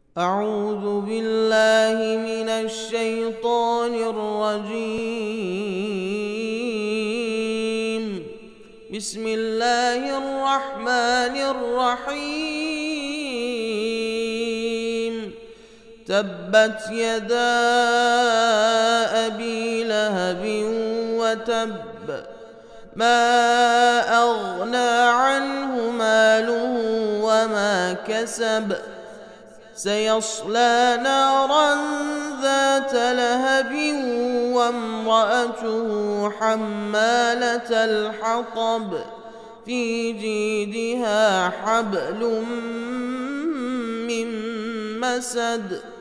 أعوذ بالله من الشيطان الرجيم. بسم الله الرحمن الرحيم. تبت يدا أبي لهب وتب، ما أغنى عنه ماله وما كسب، سيصلى نارا ذات لهب وامرأته حمالة الحطب، في جيدها حبل من مسد.